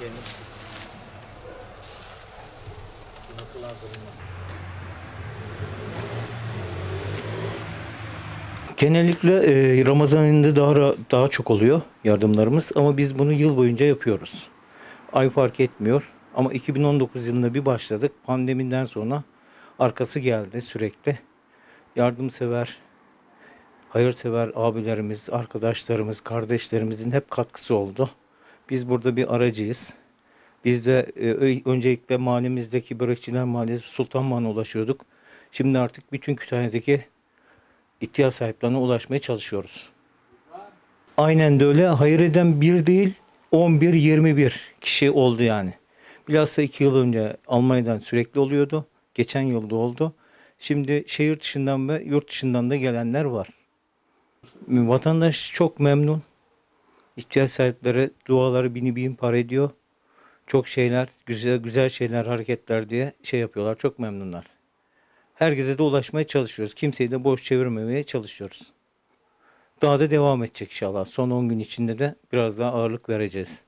Genellikle Ramazan ayında daha çok oluyor yardımlarımız ama biz bunu yıl boyunca yapıyoruz. Ay fark etmiyor ama 2019 yılında bir başladık. Pandemiden sonra arkası geldi sürekli. Yardımsever, hayırsever abilerimiz, arkadaşlarımız, kardeşlerimizin hep katkısı oldu. Biz burada bir aracıyız. Biz de öncelikle mahallemizdeki Börekçiler Mahallesi Sultanbahçe'ne ulaşıyorduk. Şimdi artık bütün Kütahya'daki ihtiyaç sahiplerine ulaşmaya çalışıyoruz. Aynen de öyle. Hayır eden bir değil, 11, 21 kişi oldu yani. Bilhassa 2 yıl önce Almanya'dan sürekli oluyordu. Geçen yılda oldu. Şimdi şehir dışından ve yurt dışından da gelenler var. Vatandaş çok memnun. İhtiyaç sahipleri duaları bini bin para ediyor. Çok şeyler, güzel güzel şeyler, hareketler diye şey yapıyorlar. Çok memnunlar. Herkese de ulaşmaya çalışıyoruz. Kimseyi de boş çevirmemeye çalışıyoruz. Daha da devam edecek inşallah. Son 10 gün içinde de biraz daha ağırlık vereceğiz.